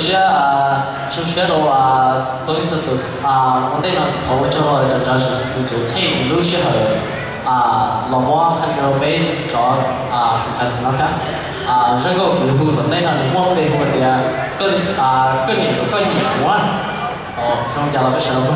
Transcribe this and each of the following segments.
些升学的所以说我哋能投咗就聽老師係老母看到俾咗開始那看這個維護的那個我俾我哋更嚴啊，想講到什麼？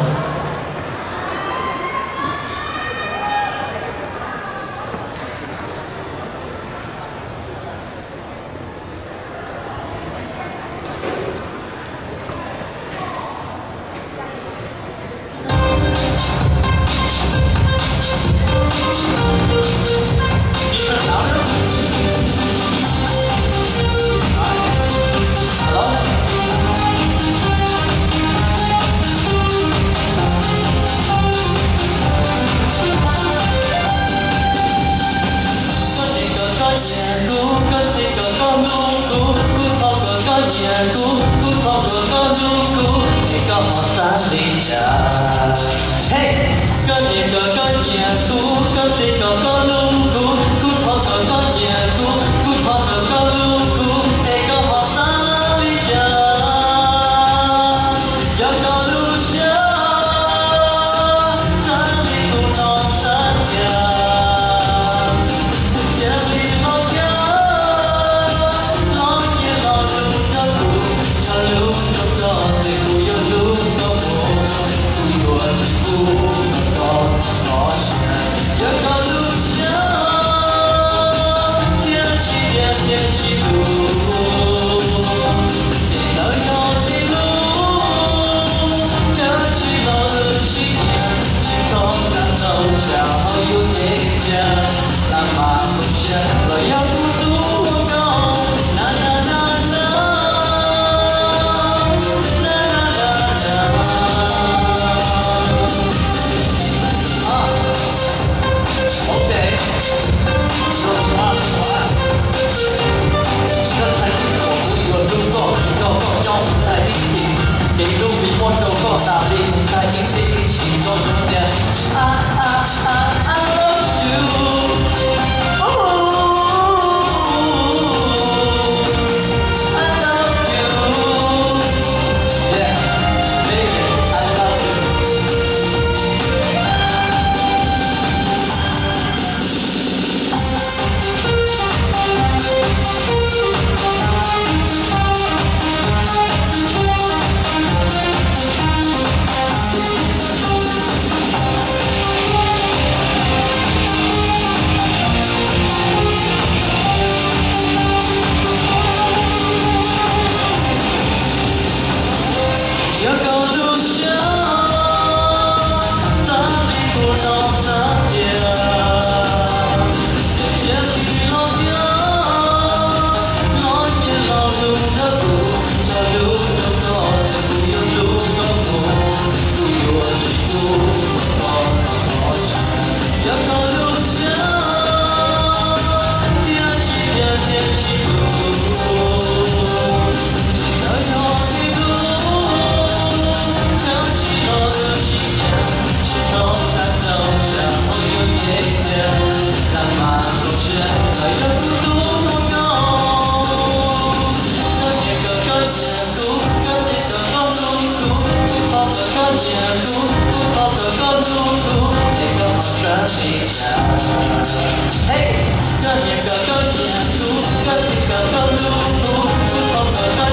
Hey,